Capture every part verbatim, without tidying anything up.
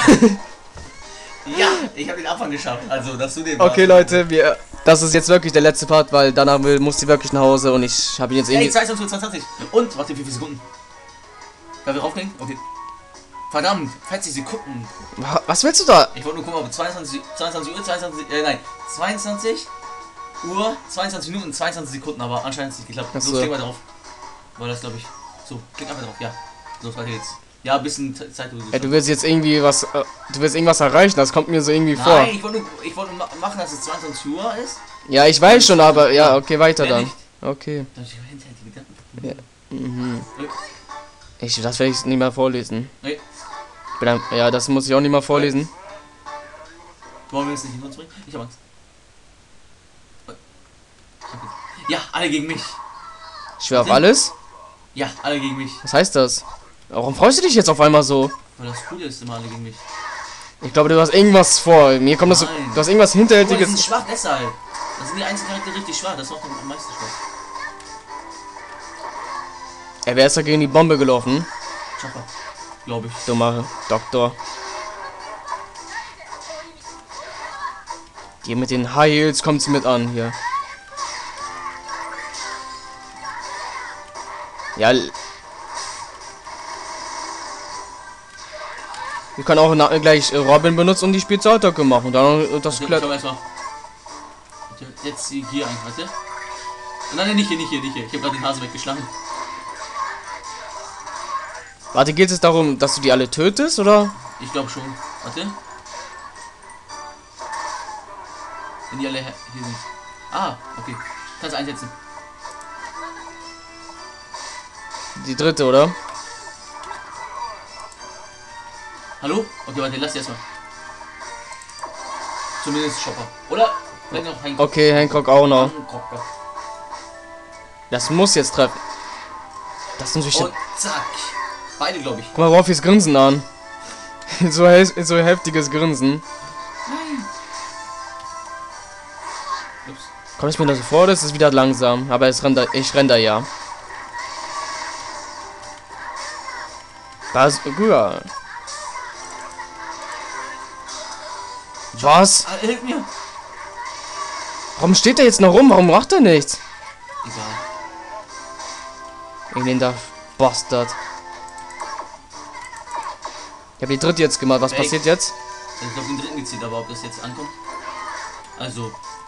Ja, ich habe den Anfang geschafft. Also, dass du den. Okay, Leute, wir. Das ist jetzt wirklich der letzte Part, weil danach muss sie wirklich nach Hause und ich habe ihn jetzt irgendwie. Ey, zweiundzwanzig, zweiundzwanzig. Und, warte, wie viele Sekunden? Weil wir raufgehen? Okay. Verdammt, vierzig Sekunden. Was willst du da? Ich wollte nur gucken, ob zweiundzwanzig, zweiundzwanzig Uhr, zweiundzwanzig, äh, nein, zweiundzwanzig Uhr, zweiundzwanzig Minuten, zweiundzwanzig Sekunden, aber anscheinend ist es nicht geklappt. Ach so. So, klick mal drauf. Weil das glaube ich. So, klick einfach drauf, ja. So, weiter jetzt. Ja, ein bisschen Zeit. Ey, du willst jetzt irgendwie was. Äh, du willst irgendwas erreichen, das kommt mir so irgendwie nein, vor. Nein, ich wollte nur, ich wollte nur machen, dass es zweiundzwanzig Uhr ist. Ja, ich weiß schon, aber ja, okay, weiter dann. Nicht. Okay. Da hab ich hinterhältige Gedanken. Ja. Mhm. Nee. Ich, das werde ich nicht mehr vorlesen. Nee. Ich bin ein, ja, das muss ich auch nicht mehr vorlesen. Wollen wir es nicht hinter uns bringen? Ich hab Angst. Okay. Ja, alle gegen mich. Ich schwör auf alles? Ja, alle gegen mich. Was heißt das? Warum freust du dich jetzt auf einmal so? Weil das Coole ist immer alle gegen mich. Ich glaube, du hast irgendwas vor. Mir kommt das so, Nein. du hast irgendwas Oh, die Hinterhältiges. sind schwach deshalb. Das sind die einzigen Charaktere richtig schwach. Das macht am meisten Spaß. Ey, wer ist da gegen die Bombe gelaufen? Chopper. Glaube ich. Dummer Doktor. Die mit den High Heels kommt sie mit an hier. Ja. Wir können auch na, gleich Robin benutzen und die Spezialattacke machen. Und dann das Okay, Klett. schau erstmal. Jetzt hier ein, warte. Nein, nein, nicht hier, nicht hier, nicht hier. Ich habe gerade den Hase weggeschlagen. Warte, geht es darum, dass du die alle tötest, oder? Ich glaube schon. Warte. Wenn die alle hier sind. Ah, okay. Kannst einsetzen. Die dritte, oder? Hallo? Okay, warte, lass die erstmal. Zumindest Chopper. Oder? Vielleicht noch Hancock. Okay, Hancock auch noch. Hancock. Das muss jetzt treffen. Das ist natürlich. Und zack. Beide, glaube ich. Guck mal, Wolfis Grinsen an. so, he so heftiges Grinsen. Nein. Ups. Kommt es mir da so vor, das ist wieder langsam. Aber es rennt da, ich renn da ja. Das ja. Was? Ah, hilf mir. Warum steht er jetzt noch rum? Warum macht er nichts? Egal. Elender Bastard. Ich habe die dritte jetzt gemacht. Was Fake. passiert jetzt? Ich glaube den dritten gezielt, aber ob das jetzt ankommt. Also.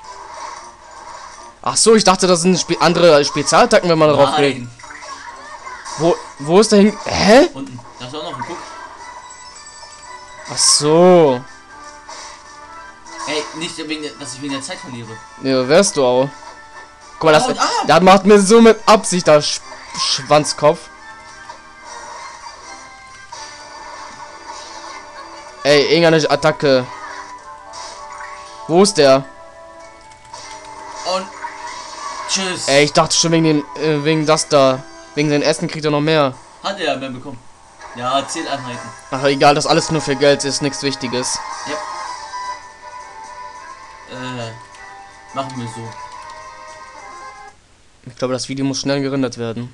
Ach so, ich dachte, das sind Spe andere Spezialattacken, wenn man darauf klickt. Nein. Wo, wo ist der hin? Hä? Unten. Da ist auch noch ein Guck. Ach so. Ey, nicht wegen der, dass ich wegen der Zeit verliere. Ja, wärst du auch. Guck mal, das, Oh, ah. das macht mir so mit Absicht das Sch Schwanzkopf. Ey, irgendeine Attacke. Wo ist der? Und tschüss. Ey, ich dachte schon wegen den, äh, wegen das da. Wegen seinem Essen kriegt er noch mehr. Hat er mehr bekommen. Ja, zehn Einheiten. Ach, egal, das alles nur für Geld ist, nichts Wichtiges. Ja. Äh, machen wir so. Ich glaube, das Video muss schnell gerendert werden.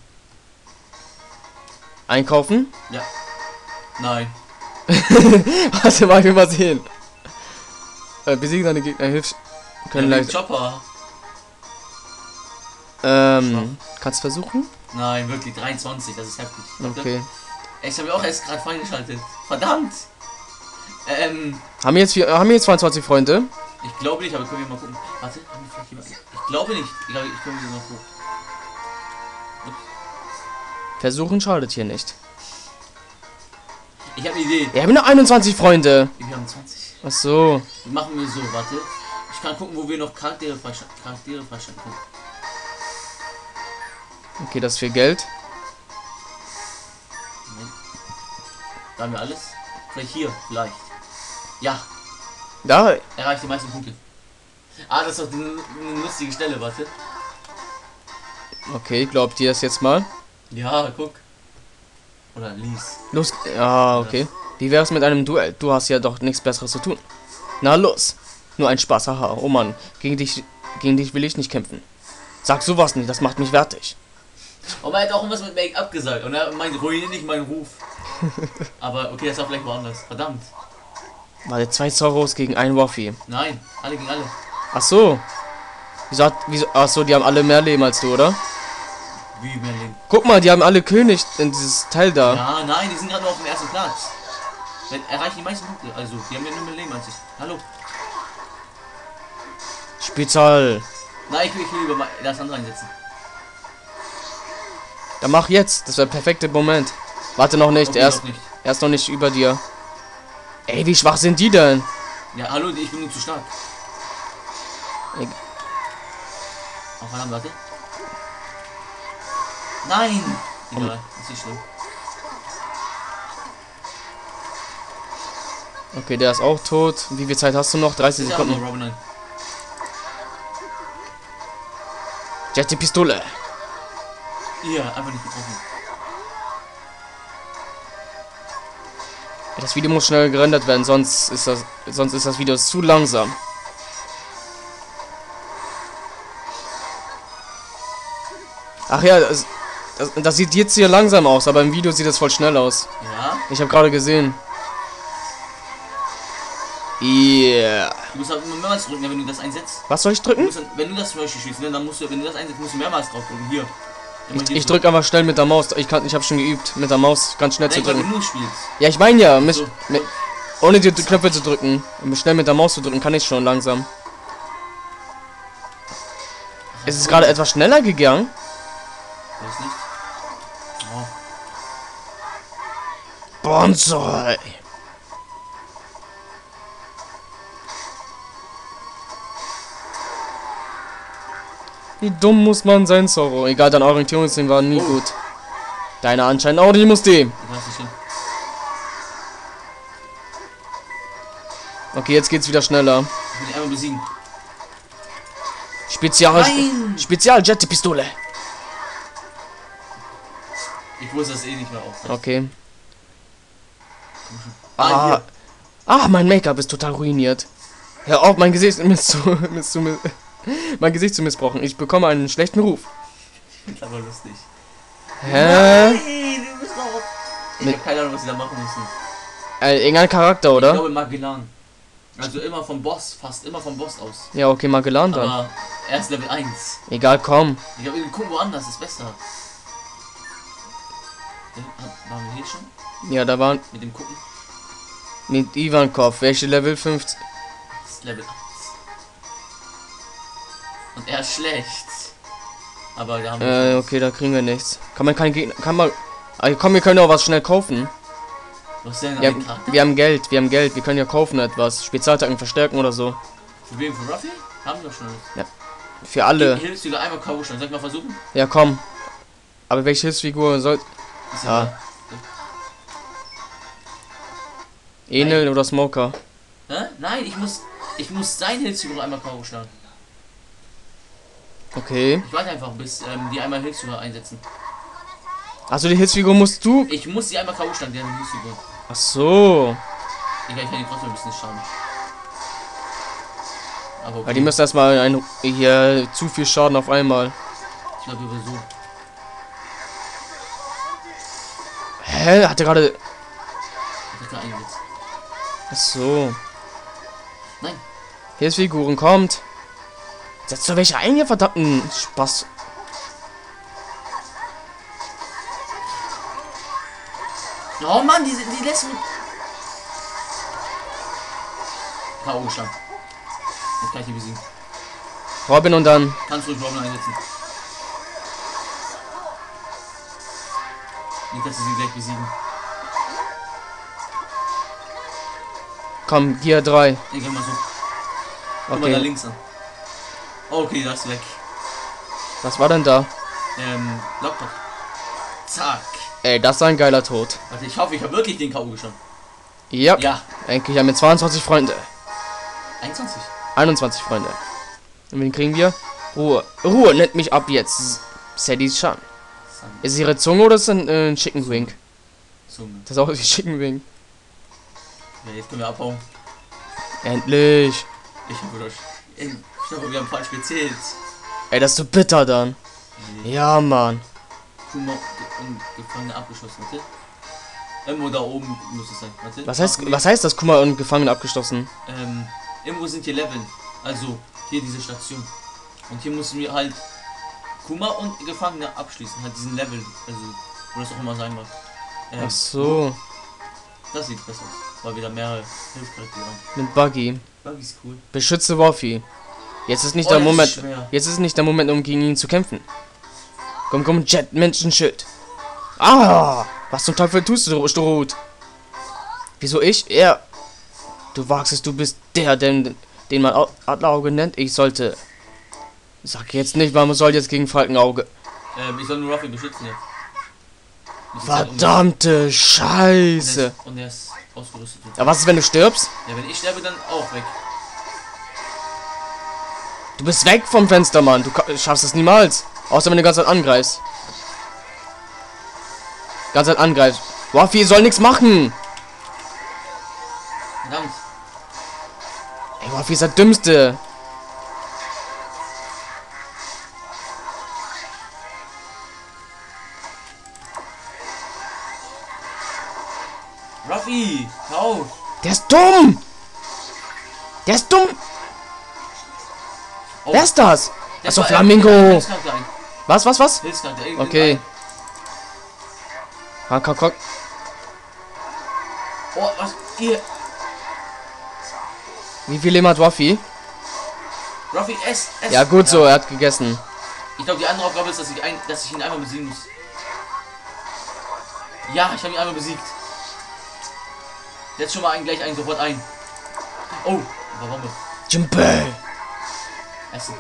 Einkaufen? Ja. Nein. Warte mal, ich will mal sehen. Äh, besiegen deine Gegner, hilfst. Können Ja, leicht. Chopper. Ähm, kannst versuchen? Nein, wirklich dreiundzwanzig, das ist heftig. Warte. Okay. Ey, ich habe ja auch erst gerade freigeschaltet. Verdammt. Ähm, Haben wir jetzt vier, haben wir jetzt zweiundzwanzig Freunde? ich glaube nicht, aber können wir mal gucken. Warte, haben wir vielleicht jemanden? Ich glaube nicht. Ich glaube, ich komme hier noch hoch. Versuchen schadet hier nicht. Ich habe eine Idee. Wir haben nur einundzwanzig Freunde. Wir haben zwanzig. Ach so. Machen wir so, warte. Ich kann gucken, wo wir noch Charaktere freischalten Charaktere freischalten können. Okay, das ist viel Geld. Moment. Da haben wir alles. Vielleicht hier, vielleicht. Ja, Da. erreicht die meisten Punkte. Ah, das ist doch eine, eine lustige Stelle, warte. Okay, glaubt ihr das jetzt mal? Ja, guck. Oder lies. Los. Ja, okay. Wie wäre es mit einem Duell? Du hast ja doch nichts Besseres zu tun. Na los. Nur ein Spaß, haha. Oh Mann. Gegen dich, gegen dich will ich nicht kämpfen. Sag sowas nicht, das macht mich fertig. Aber er hat auch irgendwas mit Make-up gesagt. Und er meint, ruiniere nicht meinen Ruf. Aber okay, das war vielleicht woanders. Verdammt. Warte, zwei Zoros gegen einen Waffy. Nein, alle gegen alle. Ach so. Wieso hat, wieso, ach so, die haben alle mehr Leben als du, oder? Wie mehr Leben? Guck mal, die haben alle König in dieses Teil da. Ja, nein, die sind gerade nur auf dem ersten Platz. Wenn- Erreichen die meisten Punkte. Also, die haben ja nur mehr Leben als ich. Hallo. Spezial. Nein, ich will, ich will lieber mal das andere einsetzen. Dann mach jetzt. Das wäre der perfekte Moment. Warte noch nicht. Okay, Er ist, doch nicht. er ist noch nicht über dir. Ey, wie schwach sind die denn? Ja, hallo, ich bin nur zu stark. Ich- Auf verdammt, warte. Nein! Egal, ist nicht schlimm. Okay, der ist auch tot. Wie viel Zeit hast du noch? dreißig Ist ja auch nur Sekunden. Robin ein. Jet die Pistole. Ja, einfach nicht getroffen. Das Video muss schnell gerendert werden, sonst ist das, sonst ist das Video zu langsam. Ach ja, das, das, das sieht jetzt hier langsam aus, aber im Video sieht das voll schnell aus. Ja? Ich habe gerade gesehen. Yeah. Du musst halt immer mehrmals drücken, wenn du das einsetzt. Was soll ich Du drücken? musst dann, wenn du das zum Beispiel schießt, ne, dann musst du, wenn du das einsetzt, musst du mehrmals drauf drücken. Hier. Immer Ich, hier ich so. drücke einfach schnell mit der Maus. Ich kann, ich habe schon geübt, mit der Maus ganz schnell zu Nein, weil du drücken. nur spielst. Ja, ich meine ja, mit, So. mit, ohne die Knöpfe zu drücken, um schnell mit der Maus zu drücken, kann ich schon langsam. Ist es gerade etwas schneller gegangen? Weiß nicht. Oh. Bonsai. Wie dumm muss man sein, Zorro? Egal, dein Orientierungssinn war nie Oh. gut. Deine anscheinend auch nicht, muss dem. Ich weiß nicht hin. Okay, jetzt geht's wieder schneller. Ich will dich einmal besiegen. Spezial. Nein! Spezial Jet Pistole. Ich wusste das eh nicht mehr auf. Okay. Ah, Ah, hier. ah, mein Make-up ist total ruiniert. Hör auf, mein Gesicht miss zu, miss zu, mein Gesicht zu missbrauchen. Ich bekomme einen schlechten Ruf. Das ist aber lustig. Hä? Nein, du bist doch. Ich Mit- hab keine Ahnung, was sie da machen müssen. Äh, irgendein Charakter, Ich oder? glaube Magellan. Also immer vom Boss, fast immer vom Boss aus. Ja, okay, Magellan dann. Aber erst Level eins. Egal, komm. Ich glaube, wir gucken woanders, ist besser. Ja, waren wir hier schon? Ja, da waren Mit dem Gucken? mit Ivankov. Welche Level fünfzehn? Das ist Level eins. Und er ist schlecht. Aber da haben wir. Äh, okay, da kriegen wir nichts. Kann man kein Gegner. Kann man. Ah, komm, wir können auch was schnell kaufen. Was ist denn Wir, ein Charakter? wir haben Geld, wir haben Geld. Wir können ja kaufen etwas. Spezialattacken verstärken oder so. Für wen? Für Ruffy? Haben wir doch schon. Für alle. Hilfst du dir einmal K O schon? Soll ich mal versuchen? Ja, komm. Aber welche Hilfsfigur soll. Ist Ja. ja. Enel oder Smoker? Hä? Nein, ich muss. Ich muss sein Hilfsfigur einmal K O schlagen. Okay. Ich warte einfach, bis ähm, die einmal Hilfsfigur einsetzen. Also die Hilfsfigur musst du. Ich muss die einmal K O schlagen, deren Hilfsfigur. Ach so. Egal, ich kann die trotzdem ein bisschen schaden. Aber okay. Weil die müssen erstmal ein, hier zu viel Schaden auf einmal. Ich glaube, wir so. Hä? Hat er gerade. Ich hab da eingesetzt. Ach so. Nein. Hilfsfiguren kommt. Setzt du welche ein, ihr verdammten Spaß. Oh Mann, die, die lässt mich. K O geschlagen. Jetzt kann ich die besiegen. Robin und dann. Kannst du ruhig Robin einsetzen. Nicht, dass sie sie gleich besiegen. Komm, Gear drei. Ich geh mal so. Guck mal da Okay. links an. Okay, das ist weg. Was war denn da? Ähm, Lockdown. Zack. Ey, das ist ein geiler Tod. Warte, ich hoffe, ich habe wirklich den K O geschlagen. Ja. Ja. Endlich haben wir zweiundzwanzig Freunde. einundzwanzig. einundzwanzig Freunde. Und wen kriegen wir? Ruhe. Ruhe, nennt mich ab jetzt. Sadie's Chan. Sun. Ist es ihre Zunge oder ist es ein, äh, ein Chicken Wing? Zunge. Das ist auch wie Chicken Wing. Ja, jetzt können wir abhauen. Endlich. Ich hoffe, das. Ich hoffe, wir haben falsch gezählt. Ey, das ist so bitter dann. Nee. Ja, Mann. Kuma und Gefangene abgeschossen, warte. Irgendwo da oben muss es sein. Warte. Was heißt, was heißt das? Guck mal, und Gefangene abgeschlossen. Ähm, irgendwo sind hier Level. Also, hier diese Station. Und hier müssen wir halt Kuma und Gefangene abschließen. Halt diesen Level. Also, wo das auch immer sein mag. Ähm, Ach so. Das sieht besser aus. Weil wieder mehrere Hilfscharaktere haben. Mit Buggy. Buggy ist cool. Beschütze Waffy. Jetzt ist nicht Oh, der das Moment. ist schwer. Jetzt ist nicht der Moment, um gegen ihn zu kämpfen. Komm, komm, Jet, Menschenschild. Ah! Was zum Teufel tust du, Strohhut? Wieso ich? Er. Du wagst es, du bist der, den, den man Au- Adlerauge nennt. Ich sollte. Sag jetzt nicht, man soll jetzt gegen Falkenauge. Ähm, ich soll nur Ruffy beschützen jetzt. Das ist halt um- Verdammte Und der Scheiße. ist, und der ist ausgerüstet. Aber was ist, wenn du stirbst? Ja, wenn ich sterbe, dann auch weg. Du bist weg vom Fenster, Mann. Du ka- schaffst es niemals. Außer wenn du ganz Zeit angreifst. Ganz Zeit angreifst. Waffy soll nichts machen. Verdammt. Ey, Waffy ist der Dümmste. Ruffy, hör auf. Der ist dumm. Der ist dumm. Oh, Wer ist das? das Achso, war- Flamingo. äh, Hilfscharakter ein. Was, was, was? Hilfscharakter, irgendein- Okay. Komm, komm, komm. Oh, was? Ihr. Wie viel Leben hat Waffy? Ruffy, ess, ess. Ja, gut so, er hat gegessen. Ich glaube, die andere Aufgabe ist, dass ich, ein, dass ich ihn einmal besiegen muss. Ja, ich habe ihn einmal besiegt. Jetzt schon mal ein, gleich ein, sofort ein. Oh, aber Bombe. Jinbei. Essen.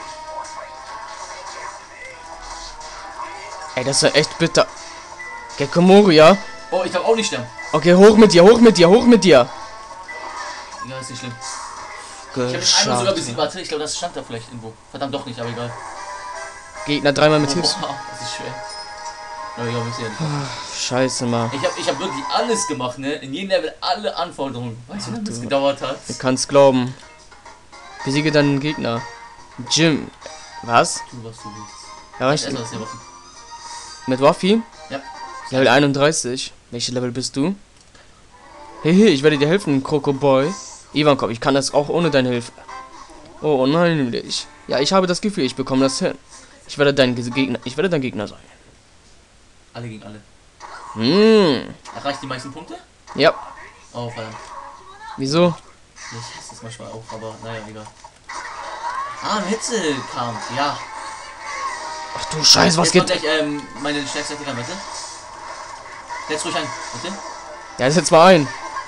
Ey, das ist ja echt bitter. Gekko Moria. Oh, ich darf auch nicht sterben. Okay, hoch mit dir, hoch mit dir, hoch mit dir. Egal, ist nicht schlimm. Ich habe ihn einmal sogar Geschafft. besiegt. Warte, ich glaube, das stand da vielleicht irgendwo. Verdammt, doch nicht, aber egal. Gegner dreimal mit Oh, Hilfs. wow, das ist schwer. Ja, ja, wisst ihr nicht. Scheiße, Mann. Ich habe ich hab wirklich alles gemacht, ne? In jedem Level alle Anforderungen. Weißt du, wie lange das du- gedauert hat? Du kannst glauben. Besiege deinen Gegner. Jim. Was? Tu, was du willst. Ja, Ich ich, esse das hier Waffen. mit Waffy? Ja. Level einunddreißig. Welches Level bist du? Hey, hey, ich werde dir helfen, Krokoboy. Ivankov, ich kann das auch ohne deine Hilfe. Oh, unheimlich. Ja, ich habe das Gefühl, ich bekomme das hin. Ich werde dein Ge- Gegner, ich werde dein Gegner sein. Alle gegen alle. Hm. Erreicht die meisten Punkte? Ja. Oh, verdammt. Wieso? Ich hasse das manchmal auch, aber naja, egal. Ah, ein Hitzekampf, ja. Ach du Scheiße, was Jetzt geht? kommt gleich ähm, meine stärkste Attacke, warte. Setz ruhig ein, warte. Ja, setz mal ein.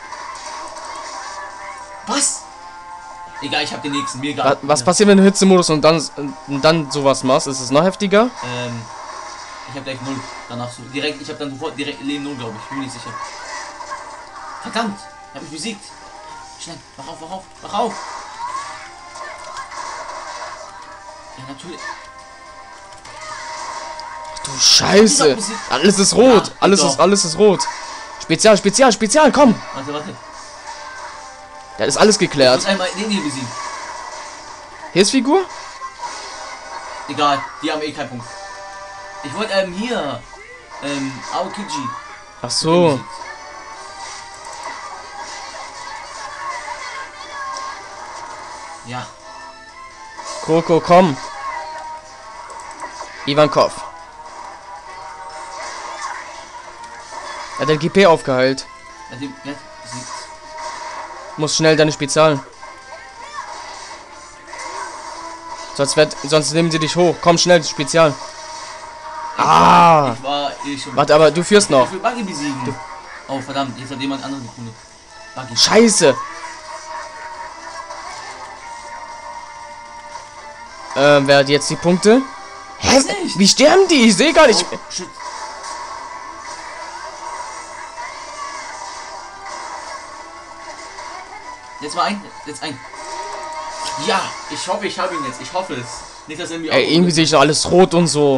Was? Egal, ich hab den nächsten, mir egal. Was, was Ja. passiert, wenn du Hitzemodus und dann, und dann sowas machst? Ist es noch heftiger? Ähm, ich hab gleich null. Danach so. Direkt, ich hab dann sofort direkt Leben null, glaube ich. Bin mir nicht sicher. Verdammt! Hab ich besiegt. Schnell, wach auf, wach auf, wach auf! Ja, natürlich. Du Scheiße. Alles ist rot. Ja, Alles doch. ist, alles ist rot. Spezial, Spezial, Spezial, komm. Warte, warte. Da ist alles Ich muss geklärt. einmal den hier besiegen. Hilfsfigur? Egal, die haben eh keinen Punkt. Ich wollte ähm hier. Ähm, Aokiji. Ach so. Ja. Kroko, komm. Ivankov. Er hat den G P aufgeheilt. Ja, die, ja, besiegt. Muss schnell deine Spezial. Sonst, wird, sonst nehmen sie dich hoch. Komm schnell, Spezial. Ah. Ich war eh schon. Warte, aber du führst noch. Ich will Buggy besiegen. Oh, verdammt, jetzt hat jemand anderen die Kunde. Buggy. Scheiße. Ähm, wer hat jetzt die Punkte? Hä? Weiß nicht. Wie sterben die? Ich sehe gar nicht. Oh, shit. Jetzt mal ein, jetzt ein. Ja, ich hoffe, ich habe ihn jetzt. Ich hoffe es. Nicht, dass er irgendwie. Ey, irgendwie sehe ich alles rot und so.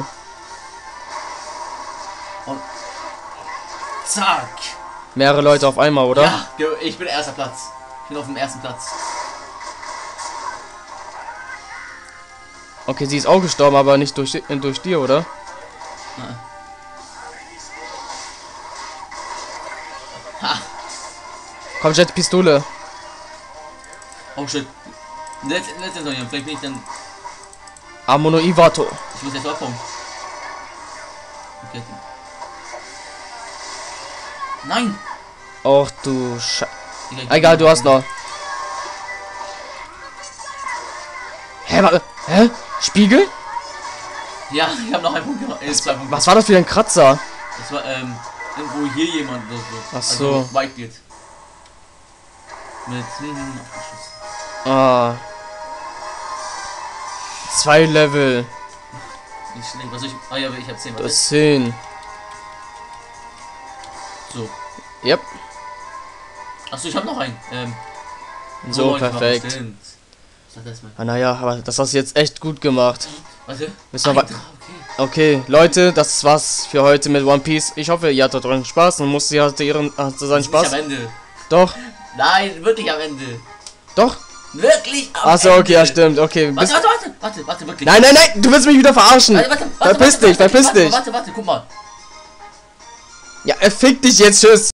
Und zack. Mehrere Leute auf einmal, oder? Ja, ich bin erster Platz. Ich bin auf dem ersten Platz. Okay, sie ist auch gestorben, aber nicht durch, äh, durch dir, oder? Nein. Komm, Jet, Pistole. Oh shit. Letzte, letzte Sonja, vielleicht bin ich dann. Amono Ivato. Ich muss jetzt abkommen. Okay. Nein! Och du Sche... Egal, Egal, du hast noch. Hä, warte. Hä? Spiegel? Ja, ich habe noch einen Punkt gemacht. Äh, zwei Punkte. Was war das für ein Kratzer? Das war, ähm, irgendwo hier jemand oder so. Ach so. Also, Whitebeard. Mit, hm, hm, abgeschossen. Ah. Zwei Level. Nicht schlecht. Was soll ich. Ah ja, ich hab zehn. Das zehn. So. Yep. Achso, ich hab noch einen. Ähm, So, neun perfekt. machen, stimmt. Sag das mal. Ah, naja, aber das hast du jetzt echt gut gemacht. Warte. Willst du noch Ein, wa- okay. Okay, Leute, das war's für heute mit One Piece. Ich hoffe, ihr hattet euren Spaß und Musti hatte ihren hatte seinen Ist nicht Spaß. am Ende. Doch, Nein, wirklich am Ende. doch. Wirklich am Achso, Ende. okay, ja stimmt. Okay, Warte, bis warte, warte, warte, warte, wirklich. Nein, nein, nein, du willst mich wieder verarschen. Warte, warte, warte, Verpiss warte, dich, warte, verpiss warte, dich. Warte, warte, guck mal. Ja, er fickt dich jetzt, tschüss.